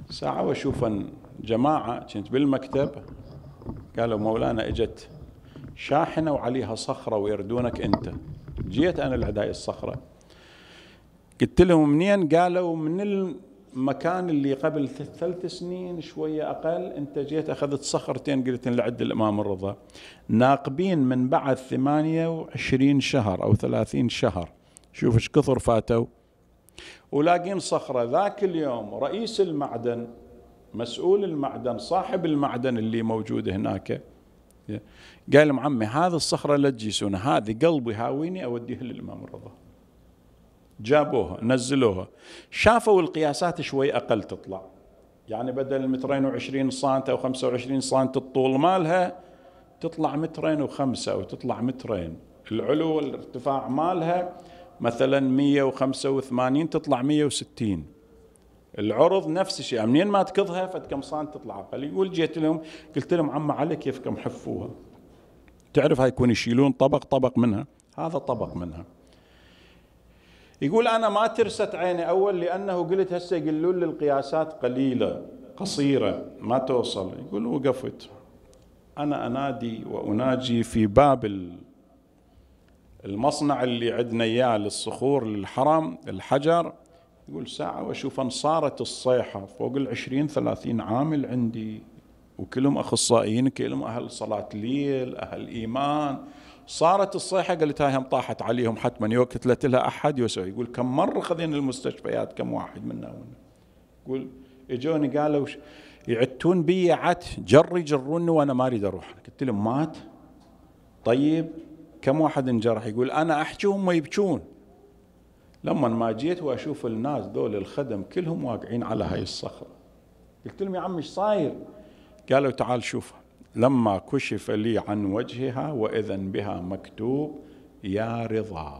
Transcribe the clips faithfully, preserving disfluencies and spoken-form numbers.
ساعة وأشوف جماعة كنت بالمكتب قالوا مولانا اجت شاحنة وعليها صخرة ويردونك أنت. جيت أنا لهاي الصخرة قلت لهم منين؟ قالوا من المكان اللي قبل ثلاث سنين شوية أقل أنت جيت أخذت صخرتين. قلت لعد الإمام الرضا ناقبين من بعد ثمانية وعشرين شهر أو ثلاثين شهر، شوف ايش كثر فاتوا ولاقين صخرة. ذاك اليوم رئيس المعدن، مسؤول المعدن، صاحب المعدن اللي موجود هناك قال لهم عمي هذه الصخرة لا تجيسونها، هذه قلبي هاويني أوديها للإمام الرضا. جابوها نزلوها، شافوا القياسات شوي أقل تطلع، يعني بدل مترين وعشرين سنت أو خمسة وعشرين سنت الطول مالها تطلع مترين وخمسة أو تطلع مترين، العلو والارتفاع مالها مثلا مية وخمسة وثمانين تطلع مية وستين، العرض نفس الشيء، منين ما تكضها فد كم سنت تطلع أقل. يقول جيت لهم قلت لهم عم على كيفكم حفوها، تعرف هاي يكون يشيلون طبق طبق منها، هذا طبق منها. يقول أنا ما ترست عيني أول لأنه قلت هسه يقولون لي القياسات قليلة قصيرة ما توصل. يقول وقفت أنا أنادي وأناجي في باب المصنع اللي عندنا إياه للصخور للحرم الحجر، يقول ساعة وأشوف أن صارت الصيحة فوق العشرين ثلاثين عامل عندي وكلهم أخصائيين، كلهم أهل صلاة ليل أهل إيمان. صارت الصيحة قلت هاي هم طاحت عليهم حتما يوكت لها أحد يسوي. يقول كم مرة خذين المستشفيات كم واحد منا ونا. يقول اجوني قالوا يعتون بي عت جر يجروني وأنا ما أريد أروح. قلت لهم مات؟ طيب كم واحد انجرح؟ يقول أنا أحكي وهم يبكون. لما ما جيت وأشوف الناس دول الخدم كلهم واقعين على هاي الصخرة. قلت لهم يا عم ايش صاير؟ قالوا تعال شوف. لما كشف لي عن وجهها وإذا بها مكتوب يا رضا،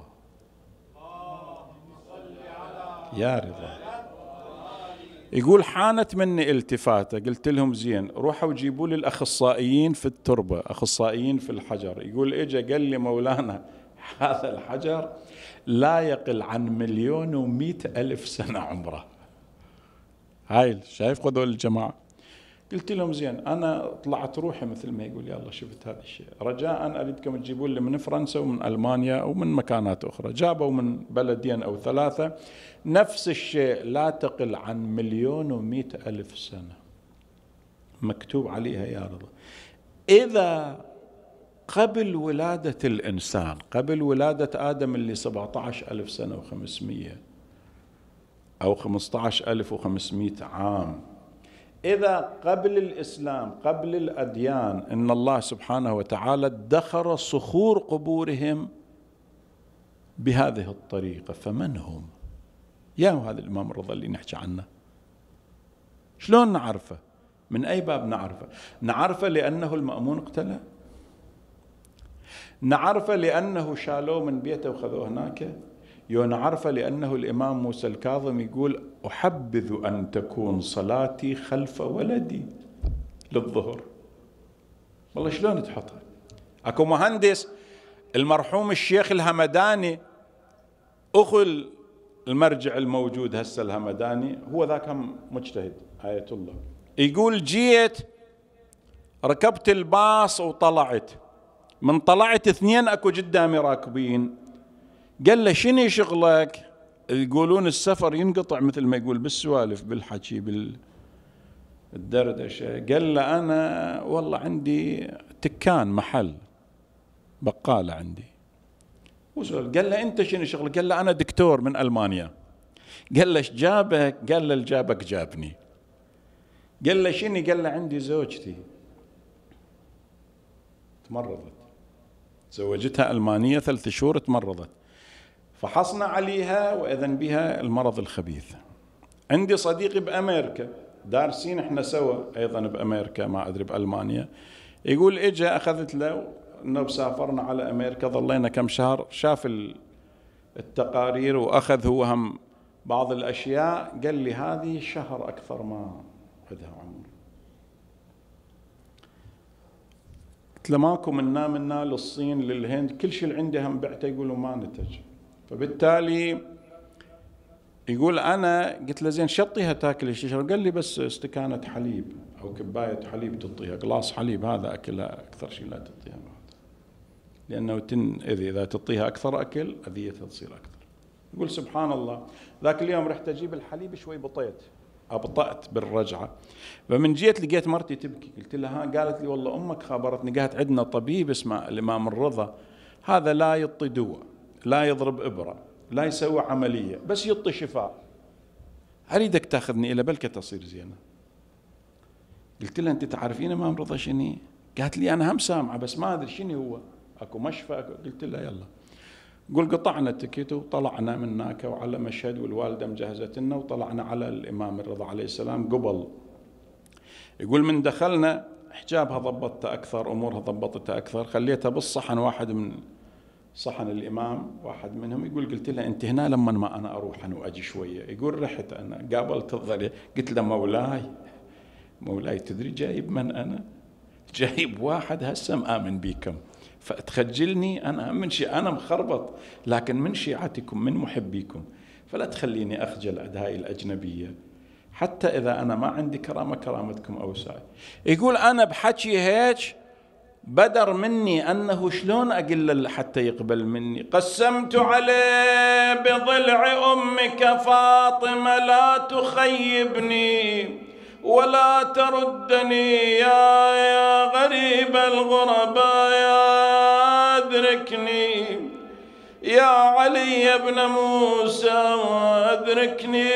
يا رضا. يقول حانت مني التفاتة، قلت لهم زين روحوا جيبوا لي الأخصائيين في التربة، أخصائيين في الحجر. يقول إجا قال لي مولانا هذا الحجر لا يقل عن مليون ومئة ألف سنة عمره. هاي شايف خذوا الجماعة. قلت لهم زين أنا طلعت روحي مثل ما يقول يلا شفت هذا الشيء، رجاء أريدكم تجيبون لي من فرنسا ومن ألمانيا ومن مكانات أخرى. جابوا من بلدين أو ثلاثة نفس الشيء لا تقل عن مليون ومئة ألف سنة مكتوب عليها يا رضا. إذا قبل ولادة الإنسان، قبل ولادة آدم اللي سبعة عشر ألف سنة وخمسمية أو خمسة عشر ألف وخمسمئة عام، إذا قبل الإسلام قبل الأديان إن الله سبحانه وتعالى ادخر صخور قبورهم بهذه الطريقة، فمن هم؟ يا هذا الإمام الرضا اللي نحكي عنه شلون نعرفه؟ من أي باب نعرفه؟ نعرفه لأنه المأمون اقتله، نعرفه لأنه شالوه من بيته وخذوه هناك، يو نعرفه لأنه الإمام موسى الكاظم يقول أحبذ أن تكون صلاتي خلف ولدي للظهر. والله شلون تحطها؟ أكو مهندس المرحوم الشيخ الهمداني أخو المرجع الموجود هسه الهمداني، هو ذاك هم مجتهد آية الله، يقول جيت ركبت الباص وطلعت، من طلعت اثنين أكو قدامي راكبين، قال له شنو شغلك؟ يقولون السفر ينقطع مثل ما يقول بالسوالف بالحكي بالدردشة. قال له أنا والله عندي تكان محل بقالة عندي. قال له أنت شنو شغلك؟ قال له أنا دكتور من ألمانيا. قال له ايش جابك؟ قال له الجابك جابني. قال له شنو؟ قال له عندي زوجتي تمرضت، زوجتها ألمانية ثلاث شهور تمرضت، فحصنا عليها وإذا بها المرض الخبيث. عندي صديقي بأمريكا دارسين احنا سوا أيضا بأمريكا ما أدري بألمانيا، يقول إجا أخذت له إنه سافرنا على أمريكا ظلينا كم شهر، شاف التقارير وأخذ هو هم بعض الأشياء، قال لي هذه شهر أكثر ما خذها عمر. قلت له ماكو منا منا للصين للهند كل شيء اللي عندهم بعته، يقولوا ما نتج. فبالتالي يقول أنا قلت له زين شطيها تاكل الشجرة؟ قال لي بس استكانة حليب أو كباية حليب تعطيها، قلاص حليب هذا أكلها، أكثر شيء لا تعطيها بعد، لأنه تنأذي إذا تعطيها أكثر أكل أذيتها تصير أكثر. يقول سبحان الله ذاك اليوم رحت أجيب الحليب شوي بطيت، أبطأت بالرجعة، فمن جيت لقيت مرتي تبكي، قلت لها ها؟ قالت لي والله أمك خبرتني، قالت عندنا طبيب اسمه الإمام الرضا، هذا لا يعطي دواء، لا يضرب إبرة، لا يسوي عملية، بس يعطي شفاء، أريدك تاخذني إلى بلكة تصير زينة. قلت لها أنت تعرفين إمام رضا شنو؟ قالت لي أنا هم سامعة بس ما أدري شنو هو، أكو مشفى أكو. قلت لها يلا. قل قطعنا التكيت وطلعنا من هناك وعلى مشهد، والوالدة مجهزت لنا وطلعنا على الإمام الرضا عليه السلام قبل. يقول من دخلنا حجابها ضبطتها أكثر، أمورها ضبطتها أكثر، خليتها بالصحن، واحد من صحن الإمام واحد منهم. يقول قلت لها أنت هنا لما ما أنا أروح أنا وأجي شوية. يقول رحت أنا قابلت الضريح، قلت له مولاي مولاي تدري جايب من أنا؟ جايب واحد هسه مآمن بيكم، فتخجلني أنا من شيء، أنا مخربط لكن من شيعتكم من محبيكم، فلا تخليني أخجل عند هاي الأجنبية، حتى إذا أنا ما عندي كرامة كرامتكم أوسع. يقول أنا بحكي هيك بدر مني أنه شلون أقل حتى يقبل مني. قسمت عليه بضلع أمك فاطمة لا تخيبني ولا تردني يا يا غريب الغرباء يا أدركني يا علي بن موسى أدركني.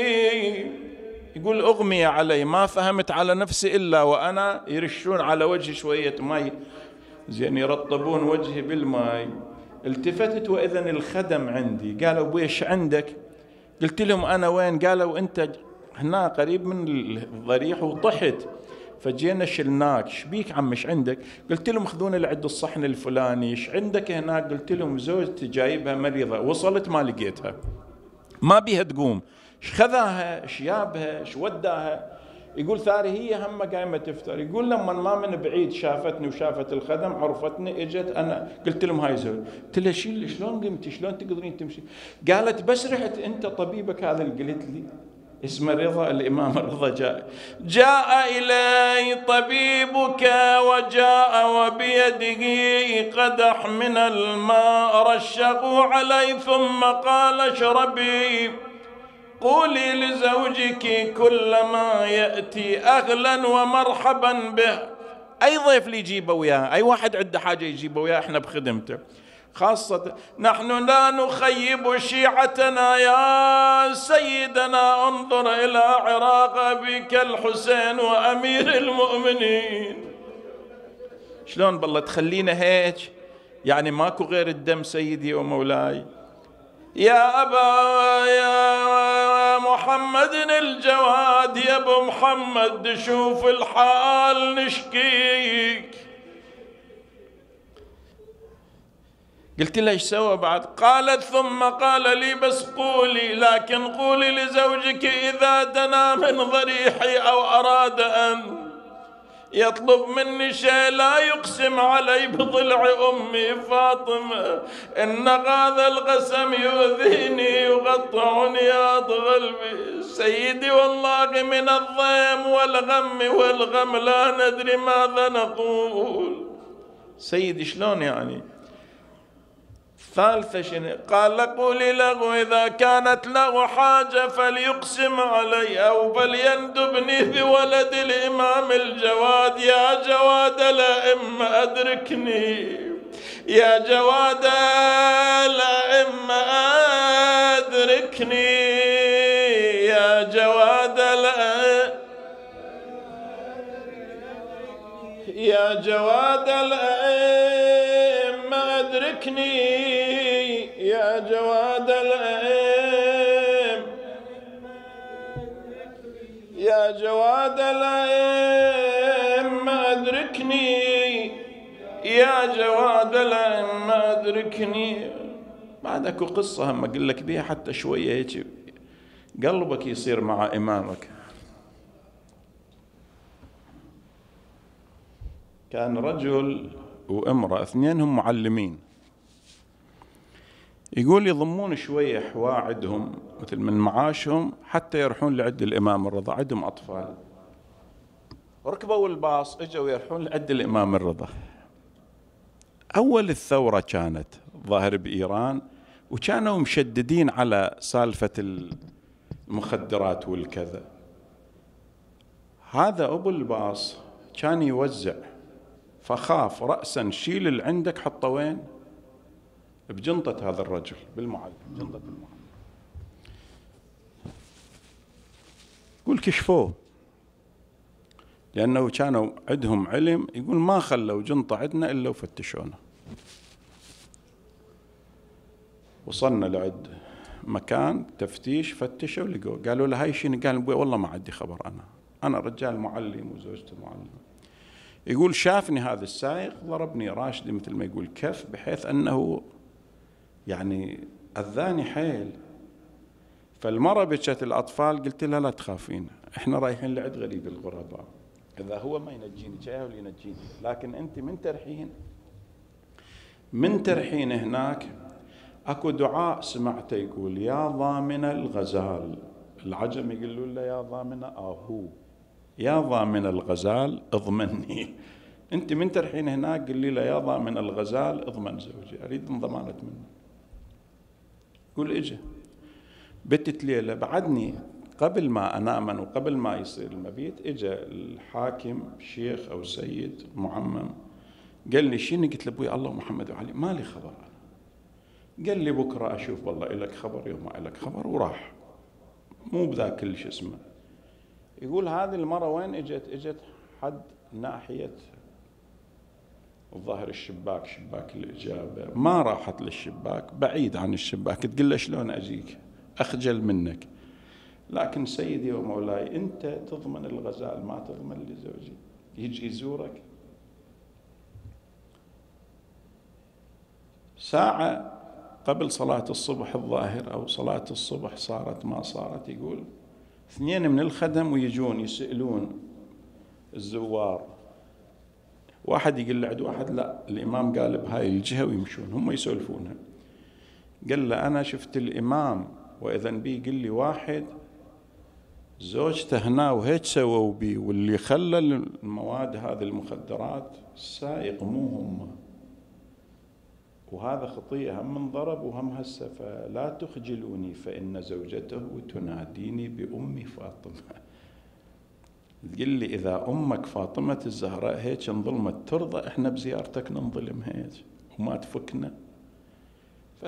يقول أغمي علي، ما فهمت على نفسي إلا وأنا يرشون على وجهي شوية ماء زين يرطبون وجهي بالماء. التفتت وإذن الخدم عندي، قالوا أبوي إيش عندك؟ قلت لهم أنا وين؟ قالوا أنت هنا قريب من الضريح وطحت فجينا شلناك، شبيك عم ايش عندك؟ قلت لهم خذوني لعند الصحن الفلاني. ايش عندك هناك؟ قلت لهم زوجتي جايبها مريضة، وصلت ما لقيتها ما بيها تقوم، ايش خذاها ايش جابها ايش وداها؟ يقول ثاري هي هم قايمة تفتر. يقول لما ما من بعيد شافتني وشافت الخدم عرفتني اجت، انا قلت لهم هاي زوج. قلت لها شيل شلون قمتي شلون تقدرين تمشي؟ قالت بس رحت انت طبيبك هذا اللي قلت لي اسمه رضا، الإمام الرضا جاء جاء إلي طبيبك وجاء وبيده قدح من الماء رشه علي ثم قال اشربي قولي لزوجك كلما يأتي أهلا ومرحبا به. أي ضيف لي يجيبه وياه، أي واحد عنده حاجة يجيبه وياه، احنا بخدمته، خاصة نحن لا نخيب شيعتنا يا سيدنا، انظر إلى عراق أبيك الحسين وأمير المؤمنين. شلون بالله تخلينا هيك؟ يعني ماكو غير الدم سيدي ومولاي. يا أبا يا محمد الجواد يا أبو محمد شوف الحال نشكيك. قلت له ايش سوى بعد؟ قالت ثم قال لي بس قولي، لكن قولي لزوجك إذا دنا من ضريحي أو أراد أن يطلب مني شيء لا يقسم علي بضلع أمي فاطمة، إن هذا القسم يؤذيني يقطعني قلبي. سيدي والله من الضيم والغم والغم لا ندري ماذا نقول. سيدي شلون يعني؟ ثالثة شنو؟ قال قولي له إذا كانت له حاجة فليقسم علي أو فليندبني بولد الإمام الجواد. يا جواد الأئمة أدركني يا جواد الأئمة أدركني يا جواد الأئمة يا جواد الأئمة أدركني يا جواد الأئمة يا جواد الأئمة أدركني يا جواد الأئمة أدركني. بعد اكو قصة هم اقول لك بيها حتى شوية هيك قلبك يصير مع إمامك. كان رجل وامرأة اثنينهم معلمين، يقول يضمون شوية حواء عندهم مثل من معاشهم حتى يروحون لعند الإمام الرضا، عندهم أطفال، ركبوا الباص اجوا يروحون لعند الإمام الرضا. أول الثورة كانت ظاهر بإيران، وكانوا مشددين على سالفة المخدرات والكذا. هذا أبو الباص كان يوزع، فخاف رأسا شيل اللي عندك حطه وين؟ بجنطة هذا الرجل بالمعلم، جنطة المعلم. يقول كشفوه لأنه كانوا عندهم علم، يقول ما خلوا جنطة عندنا إلا وفتشونا. وصلنا لعد مكان تفتيش، فتشوا لقوا، قالوا له هاي شنو؟ قال ابوي والله ما عندي خبر، أنا أنا رجال معلم وزوجتي معلم. يقول شافني هذا السائق ضربني راشدي مثل ما يقول كف، بحيث أنه يعني أذاني حيل. فالمرة بكت الأطفال، قلت لها لا تخافين، إحنا رايحين لعد غريب الغرباء، إذا هو ما ينجيني جاي اللي ينجيني، لكن أنت من ترحين من ترحين هناك أكو دعاء سمعته يقول يا ضامن الغزال، العجم يقولون له يا ضامن آهو، يا ضامن الغزال اضمني. أنت من ترحين هناك قل لي له يا ضامن الغزال اضمن زوجي، أريد ضمانة منه. يقول إجا بتت ليلة بعدني قبل ما أنام وقبل ما يصير المبيت، إجا الحاكم شيخ أو سيد معمم قال لي شنو؟ قلت له أبوي الله محمد وعلي ما لي خبر. قال لي بكرة أشوف والله إلك خبر يوم ما إلك خبر، وراح مو بذا كل شيء اسمه. يقول هذه المرة وين إجت؟ إجت حد ناحية الظاهر الشباك، شباك الإجابة، ما راحت للشباك، بعيد عن الشباك، تقول له شلون أجيك؟ أخجل منك. لكن سيدي ومولاي أنت تضمن الغزال ما تضمن لزوجي يجي يزورك؟ ساعة قبل صلاة الصبح الظاهر أو صلاة الصبح صارت ما صارت، يقول اثنين من الخدم ويجون يسألون الزوار، واحد يقول له عند واحد لا الإمام قال بهاي الجهة، ويمشون هم يسولفونها. قال له أنا شفت الإمام وإذا بي، قل لي واحد زوجته هنا وهيك سووا بي، واللي خلى المواد هذه المخدرات السائق مو هم، وهذا خطيئة، هم انضرب وهم هسه، فلا تخجلوني فإن زوجته تناديني بأمي فاطمة. تقول لي إذا أمك فاطمة الزهراء هيك انظلمت ترضى إحنا بزيارتك ننظلم هيك وما تفكنا؟ ف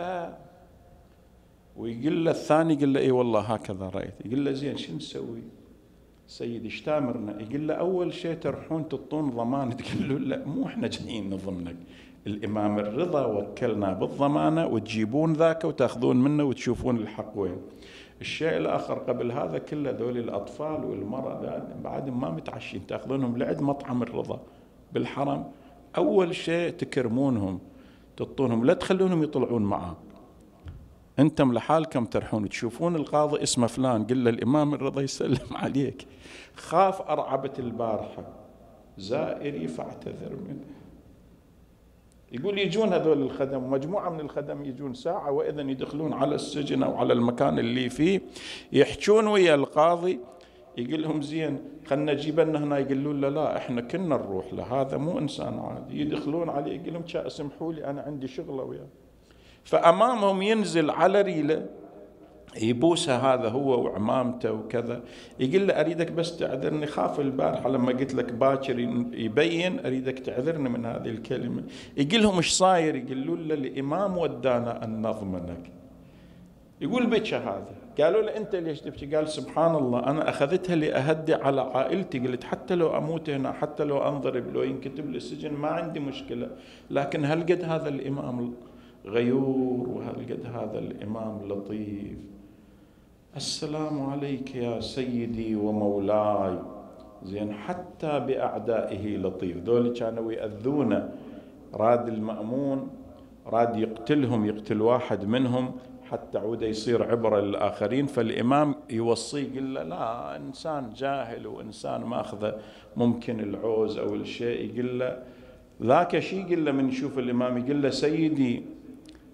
ويقول له الثاني، يقول له اي والله هكذا رأيت. يقول له زين شو نسوي سيدي ايش تامرنا؟ يقول له اول شيء تروحون تعطون ضمان. تقول له لا مو احنا جايين نضمنك، الامام الرضا وكلنا بالضمانه، وتجيبون ذاك وتاخذون منه وتشوفون الحق وين. الشيء الاخر قبل هذا كله ذول الاطفال والمراه بعد ما متعشين تاخذونهم لعند مطعم الرضا بالحرم، اول شيء تكرمونهم تعطونهم، لا تخلونهم يطلعون معاه، انتم لحالكم ترحون وتشوفون القاضي اسمه فلان قل له الامام الرضا يسلم عليك. خاف ارعبت البارحه زائري فاعتذر منه. يقول يجون هذول الخدم، مجموعه من الخدم يجون ساعه واذا يدخلون على السجن او على المكان اللي فيه، يحجون ويا القاضي، يقول لهم زين خلنا نجيب لنا هنا، يقولون له لا احنا كنا نروح له، هذا مو انسان عادي. يدخلون عليه يقول لهم اسمحوا لي انا عندي شغله وياه، فأمامهم ينزل على ريله يبوسها هذا هو وعمامته وكذا، يقول له أريدك بس تعذرني، خاف البارحة لما قلت لك باكر يبين، أريدك تعذرني من هذه الكلمة. يقول لهم إيش صاير؟ يقولون له الإمام ودانا أن نضمنك. يقول بكى هذا، قالوا له أنت ليش تبكي؟ قال سبحان الله أنا أخذتها لأهدي على عائلتي، قلت حتى لو أموت هنا، حتى لو أنضرب، لو ينكتب لي السجن ما عندي مشكلة، لكن هل قد هذا الإمام غيور وهل قد هذا الإمام لطيف. السلام عليك يا سيدي ومولاي. زين حتى بأعدائه لطيف. ذول كانوا يأذونه، راد المأمون راد يقتلهم، يقتل واحد منهم حتى عود يصير عبرة للآخرين، فالإمام يوصيه يقول له لا إنسان جاهل وإنسان ماخذه ممكن العوز أو الشيء، يقول له ذاك شيء، يقول له من يشوف الإمام يقول له سيدي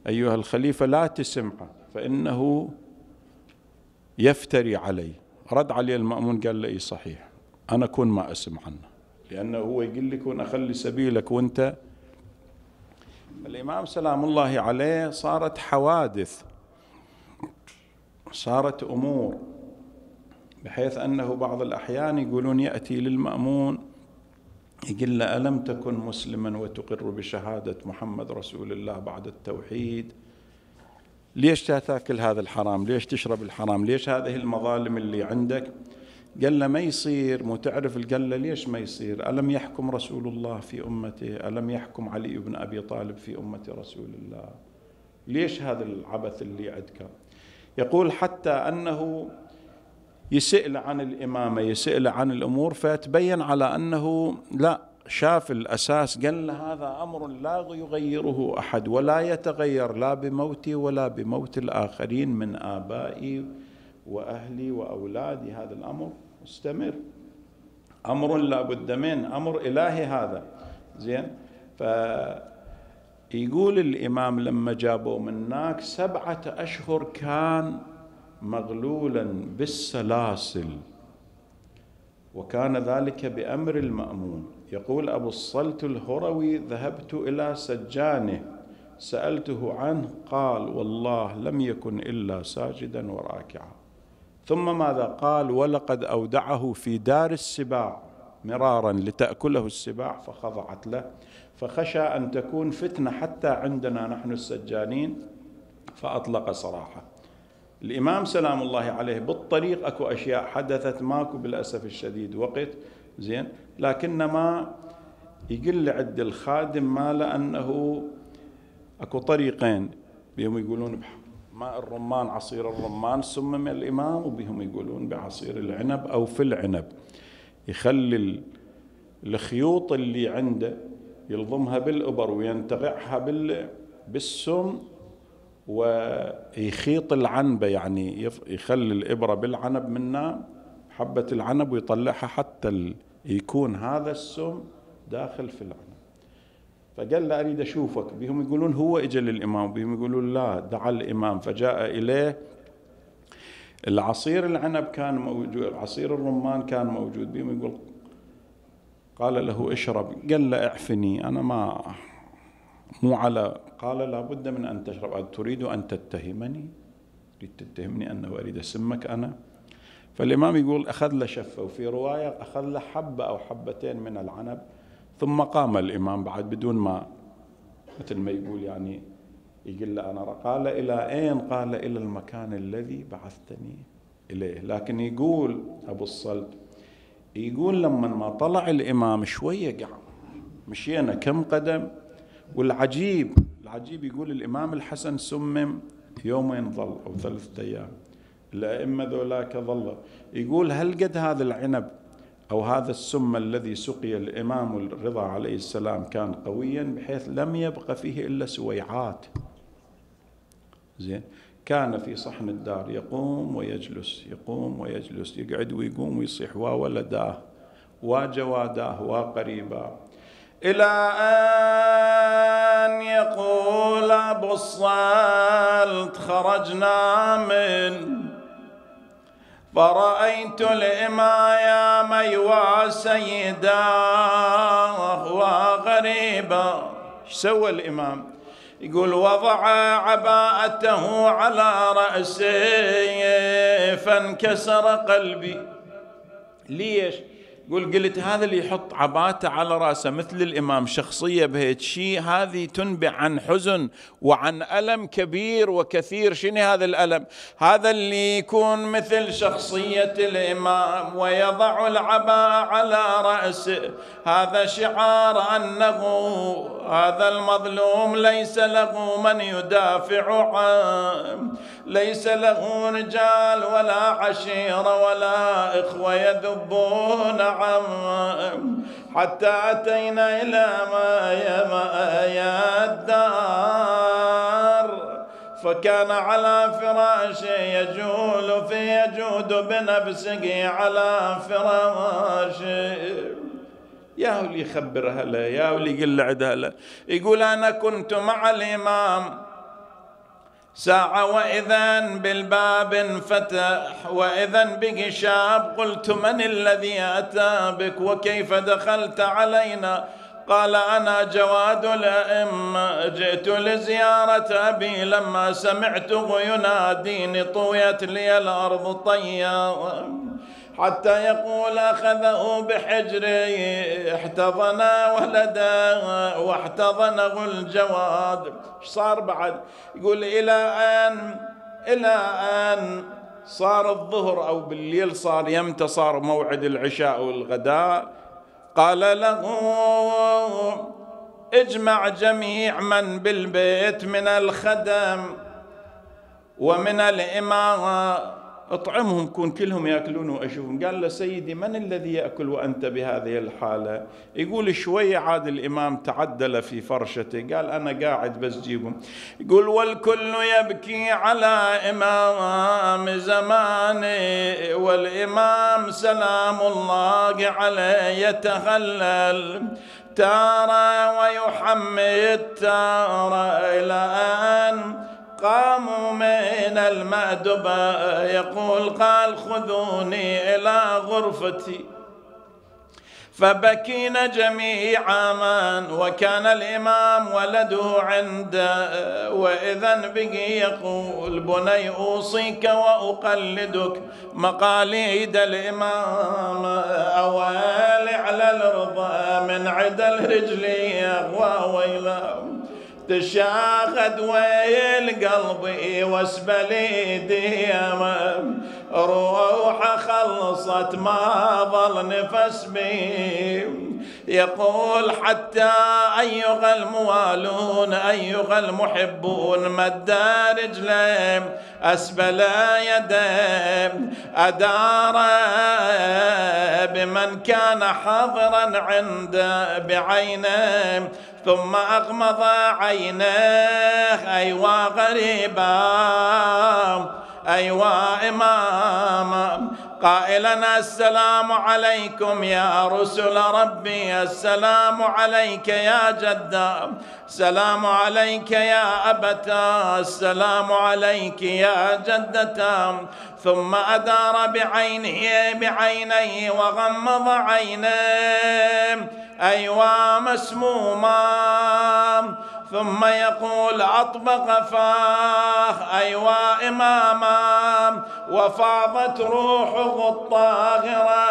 أيها الخليفة لا تسمعه فإنه يفتري علي. رد عليه المأمون قال له إيه صحيح، أنا أكون ما أسمع عنه، لأنه هو يقول لك وأنا أخلي سبيلك وأنت. الإمام سلام الله عليه صارت حوادث، صارت أمور، بحيث أنه بعض الأحيان يقولون يأتي للمأمون يقول له ألم تكن مسلما وتقر بشهادة محمد رسول الله بعد التوحيد؟ ليش تاكل هذا الحرام؟ ليش تشرب الحرام؟ ليش هذه المظالم اللي عندك؟ قال له ما يصير. مو تعرف؟ قال له ليش ما يصير؟ ألم يحكم رسول الله في أمته؟ ألم يحكم علي بن أبي طالب في أمة رسول الله؟ ليش هذا العبث اللي عندك؟ يقول حتى أنه يسأل عن الإمامة، يسأل عن الأمور، فتبين على أنه لا، شاف الأساس. قال له هذا أمر لا يغيره أحد ولا يتغير لا بموتي ولا بموت الآخرين من آبائي وأهلي وأولادي، هذا الأمر مستمر، أمر لا بد منه، أمر إلهي هذا. زين. فيقول الإمام لما جابوا من هناك سبعة أشهر كان مغلولا بالسلاسل، وكان ذلك بأمر المأمون. يقول أبو الصلت الهروي ذهبت إلى سجانه سألته عنه قال والله لم يكن إلا ساجدا وراكعا. ثم ماذا قال؟ ولقد أودعه في دار السباع مرارا لتأكله السباع فخضعت له، فخشى أن تكون فتنة حتى عندنا نحن السجانين فأطلق سراحه. الإمام سلام الله عليه بالطريق أكو أشياء حدثت، ماكو بالأسف الشديد وقت. زين. لكنما يقل عد الخادم ماله أنه أكو طريقين، بهم يقولون ماء الرمان عصير الرمان سمم الإمام، وبهم يقولون بعصير العنب أو في العنب. يخلي الخيوط اللي عنده يلضمها بالإبر وينتقعها بالسم ويخيط العنبة، يعني يخلي الإبرة بالعنب منا حبة العنب ويطلعها حتى يكون هذا السم داخل في العنب. فقال له أريد أشوفك. بهم يقولون هو إجا للإمام، بهم يقولون لا، دعا الإمام فجاء إليه. العصير العنب كان موجود، عصير الرمان كان موجود. بهم يقول قال له اشرب. قال له اعفني، أنا ما مو على. قال لا بد من أن تشرب. تريد أن تتهمني؟ تريد تتهمني أنه أريد أسمك أنا؟ فالإمام يقول أخذ له شفة، وفي رواية أخذ له حبة أو حبتين من العنب، ثم قام الإمام بعد بدون ما، مثل ما يقول يعني يقول له أنا. قال إلى أين؟ قال إلى المكان الذي بعثتني إليه. لكن يقول أبو الصلت، يقول لما ما طلع الإمام شوية قعد مشينا كم قدم، والعجيب العجيب يقول الإمام الحسن سمم يومين ظل أو ثلاثة أيام، الأئمة ذولاك ظل. يقول هل قد هذا العنب أو هذا السم الذي سقي الإمام الرضا عليه السلام كان قويا بحيث لم يبقى فيه إلا سويعات. زين. كان في صحن الدار يقوم ويجلس، يقوم ويجلس، يقعد ويقوم ويصيح وولداه وجواداه وقريباه، إلى أن يقول أبو الصلت خرجنا من فرأيت الإمام يوا سيدا وغريبا. ايش سوى الإمام؟ يقول وضع عباءته على رأسه فانكسر قلبي. ليش؟ يقول قلت هذا اللي يحط عباته على رأسه مثل الإمام شخصية بهيك شيء، هذه تنبع عن حزن وعن ألم كبير وكثير. شنو هذا الألم؟ هذا اللي يكون مثل شخصية الإمام ويضع العباء على رأسه، هذا شعار أنه هذا المظلوم ليس له من يدافع عنه، ليس له رجال ولا عشيرة ولا إخوة يذبون عنه، حتى أتينا إلى ما الدار فكان على فراشه يجول في يجود بنفسه على فراشه. يا اللي يخبر هلا، يا اللي يقول عد هلا. يقول أنا كنت مع الإمام ساعة وإذا بالباب انفتح وإذا به شاب. قلت من الذي أتى بك وكيف دخلت علينا؟ قال أنا جواد الأئمة، جئت لزيارة أبي، لما سمعته يناديني طويت لي الأرض طيا، حتى يقول أخذه بحجري احتضن ولدا واحتضنه الجواد. ايش صار بعد؟ يقول إلى أن إلى أن صار الظهر أو بالليل، صار يمتى صار موعد العشاء والغداء. قال له اجمع جميع من بالبيت من الخدم ومن الإمارة، اطعمهم، كون كلهم يأكلون وأشوفهم. قال له سيدي من الذي يأكل وأنت بهذه الحالة؟ يقول شوية عاد الإمام تعدل في فرشته، قال أنا قاعد بس جيبهم. يقول والكل يبكي على إمام زماني، والإمام سلام الله عليه يتهلل تارة ويحمد تارة، إلى أن قاموا من المأدبة. يقول قال خذوني إلى غرفتي، فبكينا جميعا، وكان الإمام ولده عنده، وإذا به يقول بني أوصيك وأقلدك مقاليد الإمام، أوالي على الرضا من عدل رجلي وويلا، تشاهد ويل قلبي واسبل ايدي، روح خلصت ما ظل نفس بي. يقول حتى أيها الموالون أيها المحبون مد رجلي أسبل يدي، أدار بمن كان حاضرا عنده بعينه، ثم أغمض عينيه أيوا غريبا أيوا إماما، قائلا السلام عليكم يا رسل ربي، السلام عليك يا جدا، السلام عليك يا أبتا، السلام عليك يا جدتا. ثم أدار بعينه بعينيه وغمض عينيه أيوا مسموما، ثم يقول أطبق فاه أيوا إماما، وفاضت روحه الطاهرة،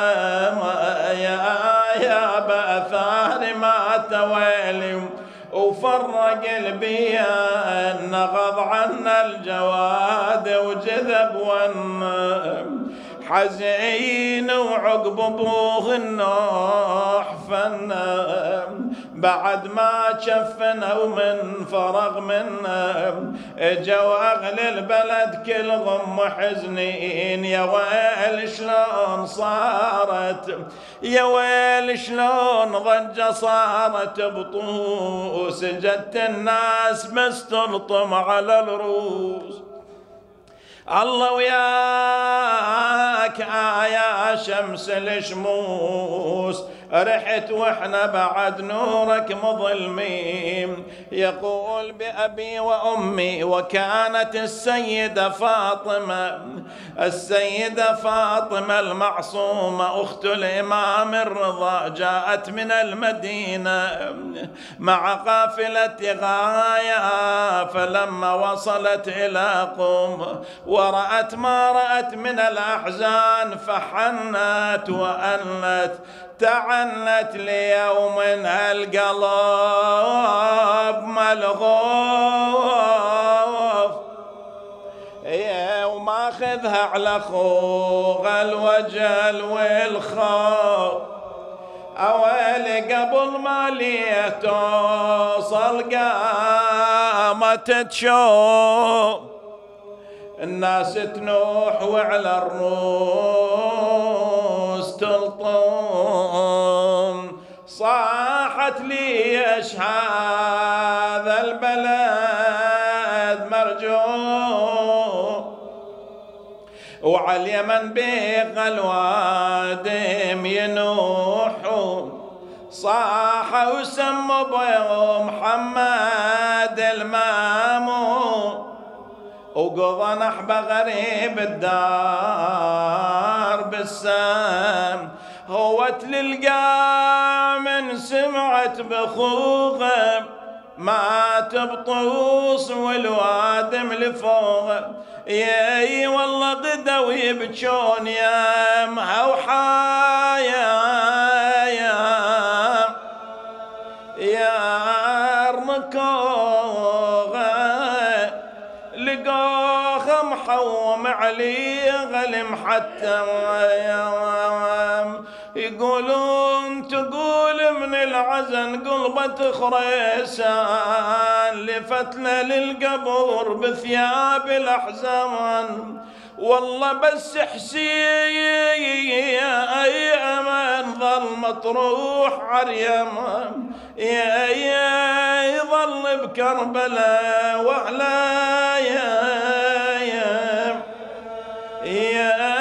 يا يا بأثار ما توالي، وفرق قلبي نغض عنا الجواد وجذب والنم، حزين وعقب ابوه النوح فنم، بعد ما شفنا ومن فرغ منا، اجوا اهل البلد كلهم محزنين، يا ويل شلون صارت، يا ويل شلون ضجة صارت بطوس، جت الناس بس تلطم على الروس. الله وياك يا شمس الشموس، رحت واحنا بعد نورك مظلمين. يقول بأبي وأمي، وكانت السيدة فاطمة، السيدة فاطمة المعصومة أخت الإمام الرضا، جاءت من المدينة مع قافلة غاية، فلما وصلت إلى قم ورأت ما رأت من الأحزان، فحنت وأنت تعنت ليوم هالقلب ملغوف، وما أخذها على خوغ الوجل والخوف، أولي قبل ما لي توصل قامت تشوف، الناس تنوح وعلى الروس تلطم، صاحت ليش هذا البلد مرجوم، وعلى اليمن بيق الوادم ينوحون، صاحوا وسموا بيهم محمد المامون، وقضى نحبة غريب الدار بالسام، هوت للقى من سمعت بخوغه مات بطوس والوادم لفوغه. ياي والله غدا ويبجون يا محوحايا يا يا ركوغه، لقوها محوم علي غلم حتى يقولون تقول من العزن قلبة خريسان، لفتنا للقبور بثياب الأحزان. والله بس حسين أيمن ظل مطروح عريمان، يا يا يظل بكربلاء وعلى يا يا يا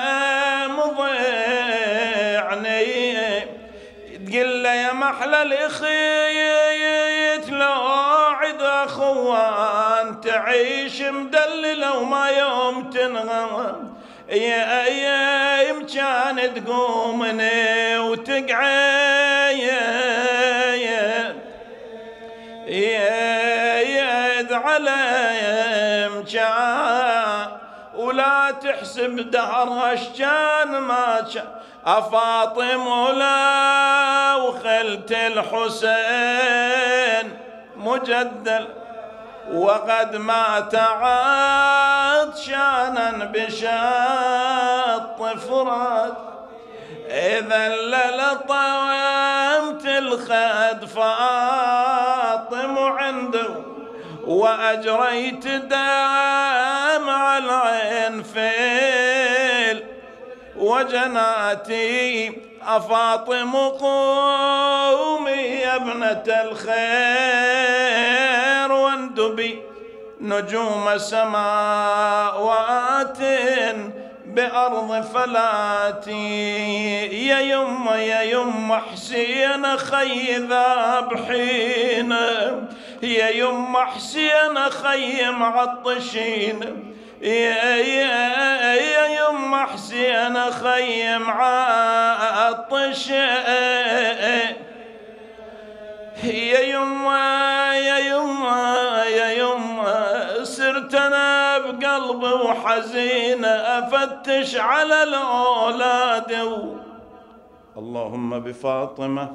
مضيعني، تقل يا محلى الإخيت لو عد أخوان تعيش مدللة وما يوم تنغم. يا يا مكان تقومني وتقعد يد على مكان، ولا تحسب دهر اشجان ما كان. أفاطم ولا وخلت الحسين مجدل، وقد مات عطشانا بشط فرات. إذا للطومت الخد فاطم عنده، وأجريت دمع العين فيل وجناتي. أفاطم قومي يا ابنة الخير، واندبي نجوم سماوات بأرض فلاتي. يا يما يا يما حسين خي ذابحين، يا يما حسين خي معطشين، يا يا يا يما حسين خي معطش. يا يما يا يما يا يما صرت انا بقلبي وحزين افتش على الاولاد. اللهم بفاطمه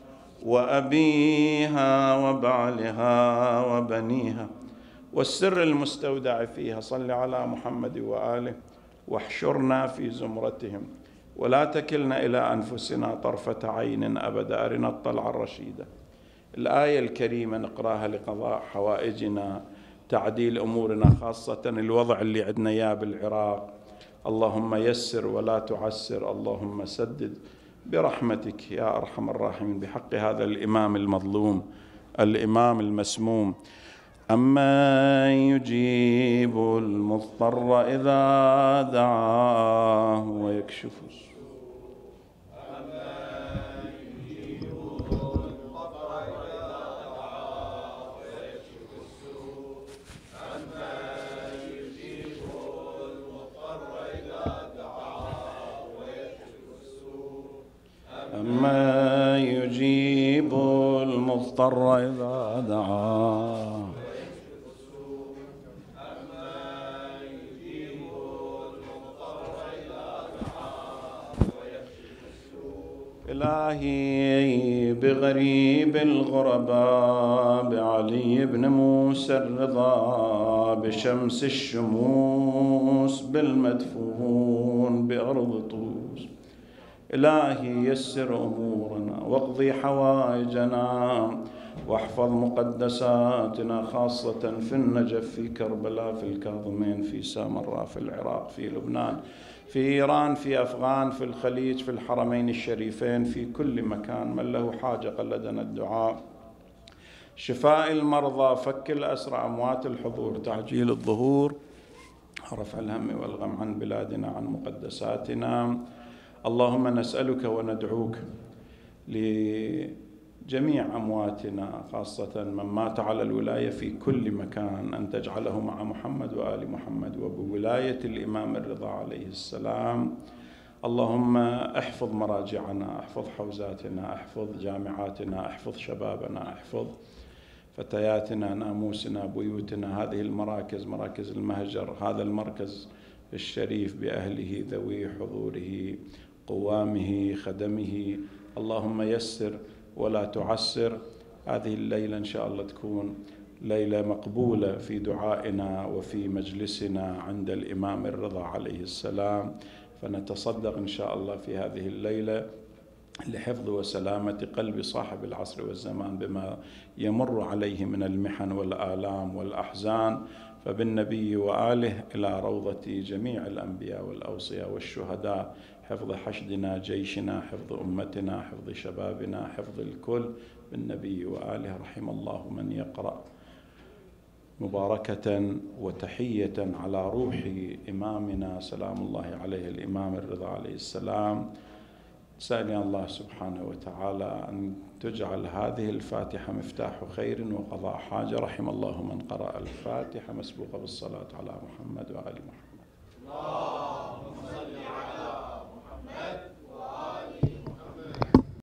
وابيها وبعلها وبنيها والسر المستودع فيها، صل على محمد واله واحشرنا في زمرتهم، ولا تكلنا الى انفسنا طرفه عين ابدا. ارنا الطلعه الرشيده. الآية الكريمة نقراها لقضاء حوائجنا، تعديل أمورنا، خاصة الوضع اللي عندنا إياه بالعراق. اللهم يسر ولا تعسر، اللهم سدد برحمتك يا أرحم الراحمين، بحق هذا الإمام المظلوم الإمام المسموم. أما يجيب المضطر إذا دعاه ويكشف السوء. أما يجيب المضطر إذا دعاه. إلهي بغريب الغرباء، بعلي بن موسى الرضا، بشمس الشموس، بالمدفون بأرض طوس. إلهي يسر أمورنا واقضي حوائجنا، واحفظ مقدساتنا، خاصة في النجف، في كربلاء، في الكاظمين، في سامراء، في العراق، في لبنان، في إيران، في أفغان، في الخليج، في الحرمين الشريفين، في كل مكان. من له حاجة قلدنا الدعاء. شفاء المرضى، فك الأسرى، أموات الحضور، تعجيل الظهور، رفع الهم والغم عن بلادنا، عن مقدساتنا. اللهم نسألك وندعوك جميع أمواتنا خاصة من مات على الولاية في كل مكان، أن تجعله مع محمد وآل محمد وبولاية الإمام الرضا عليه السلام. اللهم احفظ مراجعنا، احفظ حوزاتنا، احفظ جامعاتنا، احفظ شبابنا، احفظ فتياتنا، ناموسنا، بيوتنا، هذه المراكز، مراكز المهجر، هذا المركز الشريف بأهله ذوي حضوره قوامه خدمه. اللهم يسر ولا تعسر. هذه الليلة إن شاء الله تكون ليلة مقبولة في دعائنا وفي مجلسنا عند الإمام الرضا عليه السلام، فنتصدق إن شاء الله في هذه الليلة لحفظ وسلامة قلب صاحب العصر والزمان بما يمر عليه من المحن والآلام والأحزان، فبالنبي وآله إلى روضة جميع الأنبياء والأوصياء والشهداء، حفظ حشدنا، جيشنا، حفظ أمتنا، حفظ شبابنا، حفظ الكل بالنبي وآله. رحم الله من يقرأ مباركة وتحية على روح إمامنا سلام الله عليه الإمام الرضا عليه السلام. سألني الله سبحانه وتعالى أن تجعل هذه الفاتحة مفتاح خير وقضاء حاجة. رحم الله من قرأ الفاتحة مسبوقة بالصلاة على محمد وآل محمد.